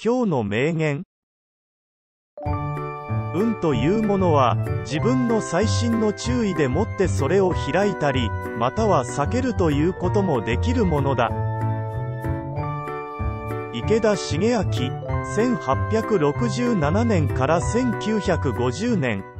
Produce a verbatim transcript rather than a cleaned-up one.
今日の名言。運というものは、自分の細心の注意でもってそれを開いたり、または避けるということもできるものだ。池田重明、せんはっぴゃくろくじゅうななねんからせんきゅうひゃくごじゅうねん。